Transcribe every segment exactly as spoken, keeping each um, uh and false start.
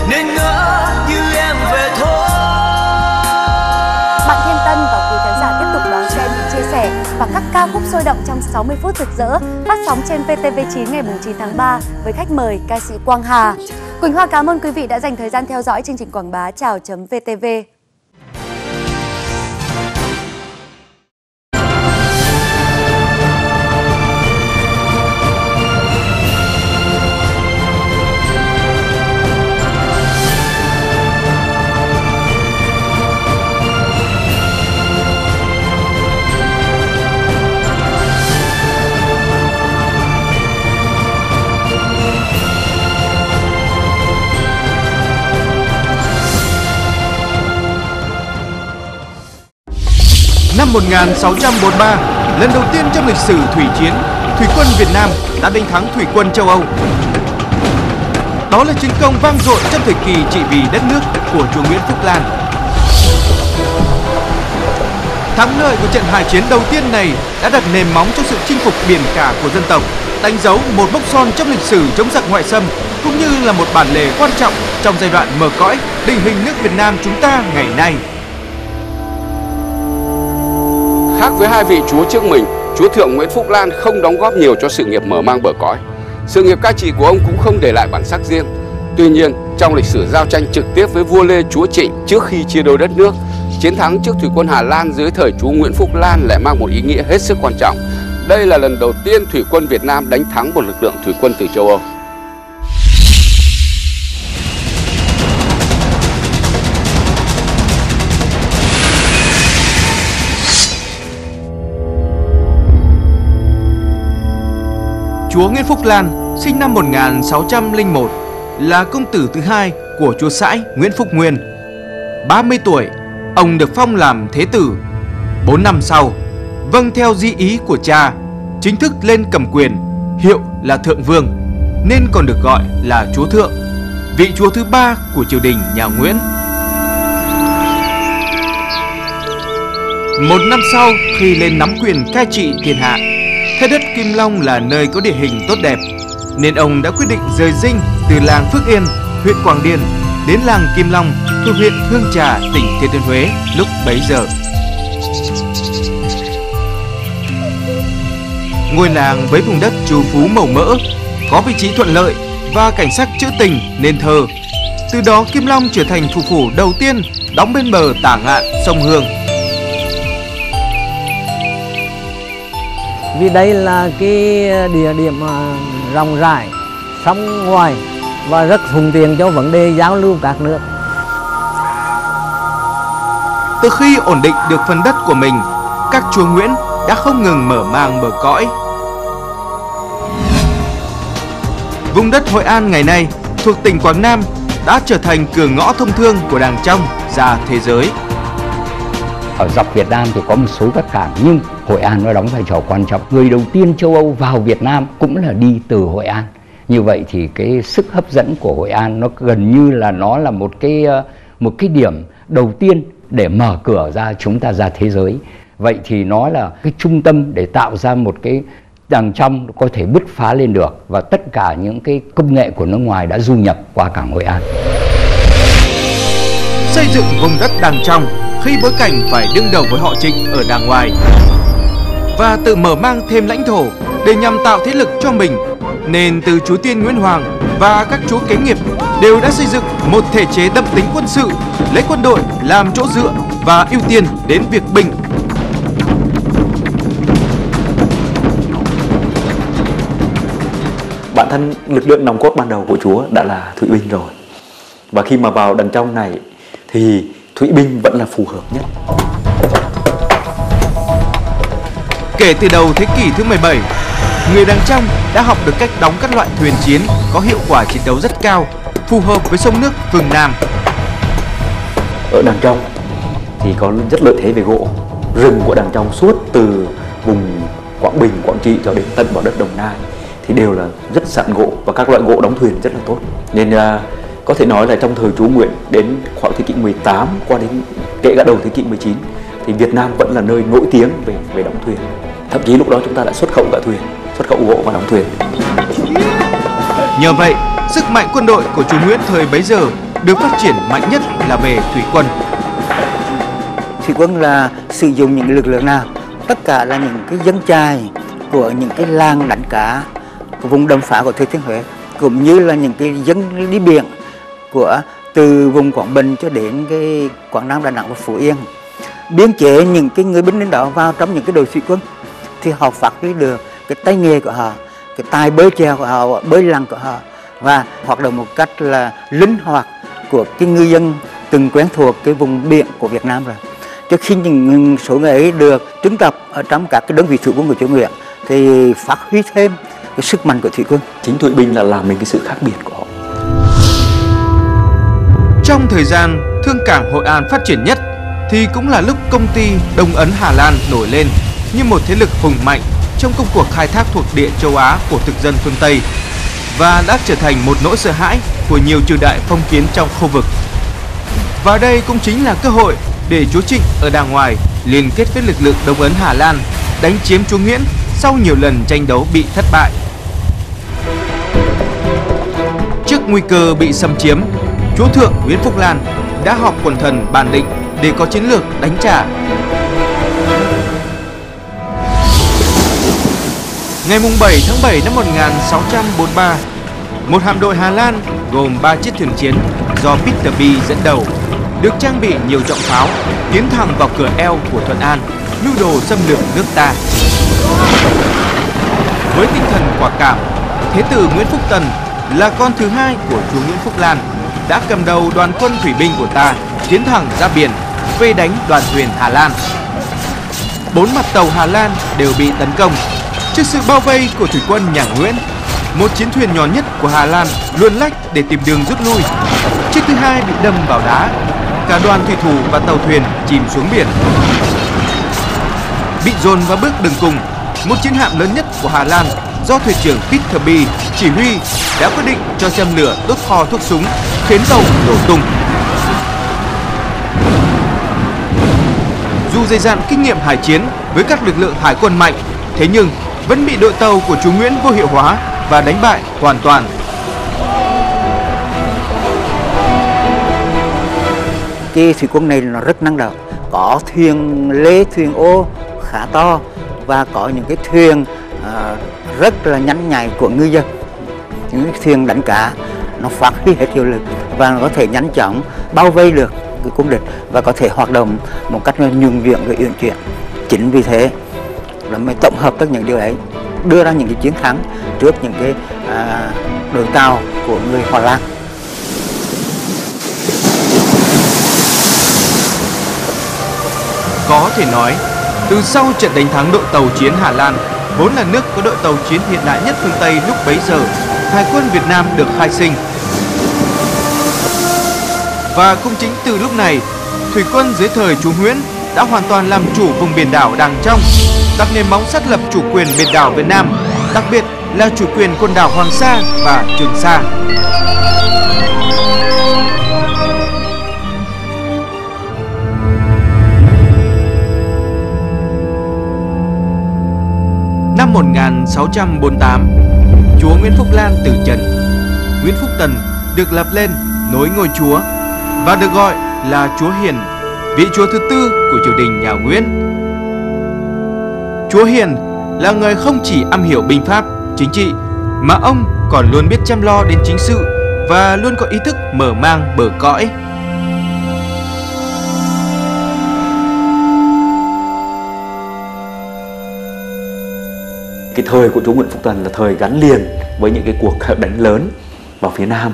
nên ngỡ như em về thôi. Bạn Thiên Tân và quý khán giả tiếp tục đón xem những chia sẻ và các ca khúc sôi động trong sáu mươi phút rực rỡ phát sóng trên vê tê vê chín ngày chín tháng ba với khách mời ca sĩ Quang Hà. Quỳnh Hoa cảm ơn quý vị đã dành thời gian theo dõi chương trình quảng bá chào chấm vê tê vê. Năm một nghìn sáu trăm bốn mươi ba, lần đầu tiên trong lịch sử thủy chiến, thủy quân Việt Nam đã đánh thắng thủy quân châu Âu. Đó là chiến công vang dội trong thời kỳ trị vì đất nước của chúa Nguyễn Phúc Lan. Thắng lợi của trận hải chiến đầu tiên này đã đặt nền móng cho sự chinh phục biển cả của dân tộc, đánh dấu một mốc son trong lịch sử chống giặc ngoại xâm, cũng như là một bản lề quan trọng trong giai đoạn mở cõi định hình nước Việt Nam chúng ta ngày nay. Khác với hai vị chúa trước mình, chúa thượng Nguyễn Phúc Lan không đóng góp nhiều cho sự nghiệp mở mang bờ cõi. Sự nghiệp cai trị của ông cũng không để lại bản sắc riêng. Tuy nhiên, trong lịch sử giao tranh trực tiếp với vua Lê Chúa Trịnh trước khi chia đôi đất nước, chiến thắng trước thủy quân Hà Lan dưới thời chúa Nguyễn Phúc Lan lại mang một ý nghĩa hết sức quan trọng. Đây là lần đầu tiên thủy quân Việt Nam đánh thắng một lực lượng thủy quân từ châu Âu. Chúa Nguyễn Phúc Lan sinh năm một nghìn sáu trăm lẻ một, là công tử thứ hai của chúa Sãi Nguyễn Phúc Nguyên. ba mươi tuổi, ông được phong làm thế tử. bốn năm sau, vâng theo di ý của cha, chính thức lên cầm quyền, hiệu là Thượng Vương, nên còn được gọi là chúa Thượng, vị chúa thứ ba của triều đình nhà Nguyễn. Một năm sau, khi lên nắm quyền cai trị thiên hạ, thấy đất Kim Long là nơi có địa hình tốt đẹp, nên ông đã quyết định rời dinh từ làng Phước Yên, huyện Quảng Điền đến làng Kim Long thuộc huyện Hương Trà, tỉnh Thừa Thiên Huế lúc bấy giờ. Ngôi làng với vùng đất trù phú màu mỡ, có vị trí thuận lợi và cảnh sắc trữ tình nên thơ. Từ đó Kim Long trở thành thủ phủ đầu tiên đóng bên bờ tả ngạn sông Hương. Vì đây là cái địa điểm rộng rãi, sông ngoài và rất thuận tiện cho vấn đề giao lưu các nước. Từ khi ổn định được phần đất của mình, các chúa Nguyễn đã không ngừng mở mang bờ cõi. Vùng đất Hội An ngày nay thuộc tỉnh Quảng Nam đã trở thành cửa ngõ thông thương của Đàng Trong ra thế giới. Ở dọc Việt Nam thì có một số các cảng, nhưng Hội An nó đóng vai trò quan trọng. Người đầu tiên châu Âu vào Việt Nam cũng là đi từ Hội An. Như vậy thì cái sức hấp dẫn của Hội An nó gần như là nó là một cái một cái điểm đầu tiên để mở cửa ra chúng ta ra thế giới. Vậy thì nó là cái trung tâm để tạo ra một cái Đàng Trong có thể bứt phá lên được, và tất cả những cái công nghệ của nước ngoài đã du nhập qua cảng Hội An. Xây dựng vùng đất Đàng Trong khi bối cảnh phải đương đầu với họ Trịnh ở đàng ngoài, và tự mở mang thêm lãnh thổ để nhằm tạo thế lực cho mình, nên từ chúa Tiên Nguyễn Hoàng và các chúa kế nghiệp đều đã xây dựng một thể chế đậm tính quân sự, lấy quân đội làm chỗ dựa và ưu tiên đến việc binh. Bản thân lực lượng nòng cốt ban đầu của chúa đã là thủy binh rồi, và khi mà vào Đàng Trong này thì thủy binh vẫn là phù hợp nhất. Kể từ đầu thế kỷ thứ mười bảy, người Đàng Trong đã học được cách đóng các loại thuyền chiến có hiệu quả chiến đấu rất cao, phù hợp với sông nước phương Nam. Ở Đàng Trong thì có rất lợi thế về gỗ. Rừng của Đàng Trong suốt từ vùng Quảng Bình, Quảng Trị cho đến tận vào đất Đồng Nai thì đều là rất sẵn gỗ, và các loại gỗ đóng thuyền rất là tốt. Nên uh, có thể nói là trong thời chúa Nguyễn đến khoảng thế kỷ mười tám qua đến kể cả đầu thế kỷ mười chín thì Việt Nam vẫn là nơi nổi tiếng về về đóng thuyền. Thậm chí lúc đó chúng ta đã xuất khẩu cả thuyền, xuất khẩu gỗ và đóng thuyền. Nhờ vậy, sức mạnh quân đội của chúa Nguyễn thời bấy giờ được phát triển mạnh nhất là về thủy quân. Thủy quân là sử dụng những lực lượng nào? Tất cả là những cái dân chài của những cái làng đánh cá của vùng đầm phá của Thừa Thiên Huế, cũng như là những cái dân đi biển của từ vùng Quảng Bình cho đến cái Quảng Nam, Đà Nẵng và Phú Yên. Biên chế những cái người binh lính đó vào trong những cái đội thủy quân thì họ phát huy được cái tay nghề của họ, cái tài bơi chèo của họ, bơi lặn của họ, và hoạt động một cách là linh hoạt của cái ngư dân từng quen thuộc cái vùng biển của Việt Nam rồi. Cho khi những số người ấy được trưng tập ở trong các cái đơn vị thủy quân của Chúa Nguyễn thì phát huy thêm cái sức mạnh của thủy quân. Chính thủy binh là làm nên cái sự khác biệt của họ. Trong thời gian thương cảng Hội An phát triển nhất thì cũng là lúc công ty Đông Ấn Hà Lan nổi lên như một thế lực hùng mạnh trong công cuộc khai thác thuộc địa châu Á của thực dân phương Tây, và đã trở thành một nỗi sợ hãi của nhiều triều đại phong kiến trong khu vực. Và đây cũng chính là cơ hội để chúa Trịnh ở đàng ngoài liên kết với lực lượng Đông Ấn Hà Lan đánh chiếm chúa Nguyễn sau nhiều lần tranh đấu bị thất bại. Trước nguy cơ bị xâm chiếm, chúa thượng Nguyễn Phúc Lan đã họp quần thần bàn định để có chiến lược đánh trả. Ngày bảy tháng bảy năm một nghìn sáu trăm bốn mươi ba, một hạm đội Hà Lan gồm ba chiếc thuyền chiến do Peter Bee dẫn đầu, được trang bị nhiều trọng pháo, tiến thẳng vào cửa eo của Thuận An, mưu đồ xâm lược nước ta. Với tinh thần quả cảm, Thế tử Nguyễn Phúc Tần là con thứ hai của chúa Nguyễn Phúc Lan đã cầm đầu đoàn quân thủy binh của ta tiến thẳng ra biển, vây đánh đoàn thuyền Hà Lan. Bốn mặt tàu Hà Lan đều bị tấn công. Trước sự bao vây của thủy quân nhà Nguyễn, một chiến thuyền nhỏ nhất của Hà Lan luồn lách để tìm đường rút lui. Chiếc thứ hai bị đâm vào đá. Cả đoàn thủy thủ và tàu thuyền chìm xuống biển. Bị dồn vào bước đường cùng, một chiến hạm lớn nhất của Hà Lan do thuyền trưởng Peter Bee chỉ huy đã quyết định cho châm lửa đốt kho thuốc súng, khiến tàu nổ tung. Dù dày dặn kinh nghiệm hải chiến với các lực lượng hải quân mạnh, thế nhưng vẫn bị đội tàu của chúa Nguyễn vô hiệu hóa và đánh bại hoàn toàn. Cái thủy quân này nó rất năng động, có thuyền lê, thuyền ô khá to và có những cái thuyền à, rất là nhanh nhạy của ngư dân. Những cái thuyền đánh cá nó phát huy hết hiệu lực và nó có thể nhanh chóng bao vây được cái quân địch và có thể hoạt động một cách nhuần nhuyễn và uyển chuyển. Chính vì thế là mới tổng hợp tất những điều ấy đưa ra những cái chiến thắng trước những cái à, đội tàu của người Hà Lan. Có thể nói, từ sau trận đánh thắng đội tàu chiến Hà Lan, vốn là nước có đội tàu chiến hiện đại nhất phương Tây lúc bấy giờ, Hải quân Việt Nam được khai sinh. Và cũng chính từ lúc này, thủy quân dưới thời chúa Nguyễn đã hoàn toàn làm chủ vùng biển đảo Đàng Trong, đặt nền móng xác lập chủ quyền biển đảo Việt Nam, đặc biệt là chủ quyền quần đảo Hoàng Sa và Trường Sa. Năm một nghìn sáu trăm bốn mươi tám, chúa Nguyễn Phúc Lan từ trần. Nguyễn Phúc Tần được lập lên nối ngôi chúa và được gọi là chúa Hiền, vị chúa thứ tư của triều đình nhà Nguyễn. Chúa Hiền là người không chỉ am hiểu binh pháp, chính trị mà ông còn luôn biết chăm lo đến chính sự và luôn có ý thức mở mang bờ cõi. Cái thời của chúa Nguyễn Phúc Tần là thời gắn liền với những cái cuộc đánh lớn vào phía Nam.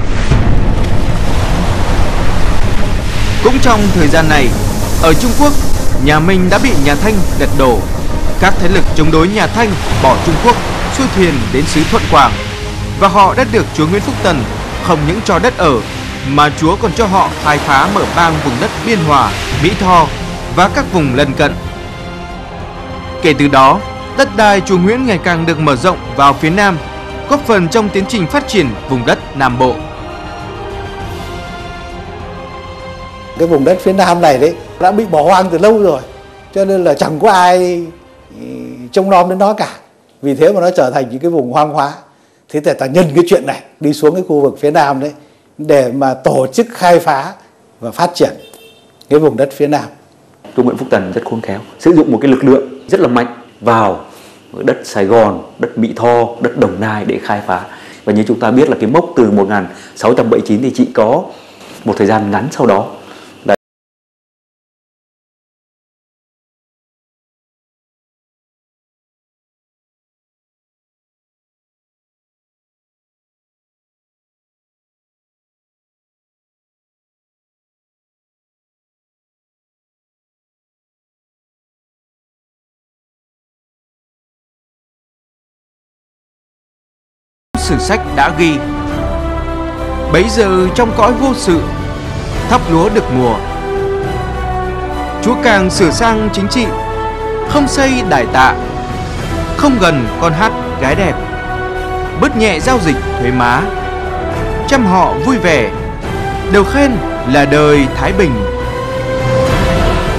Cũng trong thời gian này, ở Trung Quốc, nhà Minh đã bị nhà Thanh lật đổ. Các thế lực chống đối nhà Thanh bỏ Trung Quốc, xuôi thuyền đến xứ Thuận Quảng. Và họ đã được chúa Nguyễn Phúc Tần không những cho đất ở, mà chúa còn cho họ khai phá mở mang vùng đất Biên Hòa, Mỹ Tho và các vùng lân cận. Kể từ đó, đất đai chúa Nguyễn ngày càng được mở rộng vào phía Nam, góp phần trong tiến trình phát triển vùng đất Nam Bộ. Cái vùng đất phía Nam này đấy đã bị bỏ hoang từ lâu rồi, cho nên là chẳng có ai trông nom đến nó cả. Vì thế mà nó trở thành những cái vùng hoang hóa. Thế thì ta nhân cái chuyện này đi xuống cái khu vực phía Nam đấy, để mà tổ chức khai phá và phát triển cái vùng đất phía Nam. Chúa Nguyễn Phúc Tần rất khôn khéo, sử dụng một cái lực lượng rất là mạnh vào đất Sài Gòn, đất Mỹ Tho, đất Đồng Nai để khai phá. Và như chúng ta biết là cái mốc từ một nghìn sáu trăm bảy mươi chín thì chỉ có một thời gian ngắn sau đó là sử sách đã ghi. Bấy giờ trong cõi vô sự, thóc lúa được mùa, Chúa càng sửa sang chính trị, không xây đài tạ, không gần con hát gái đẹp, bớt nhẹ giao dịch thuế má, trăm họ vui vẻ, đều khen là đời thái bình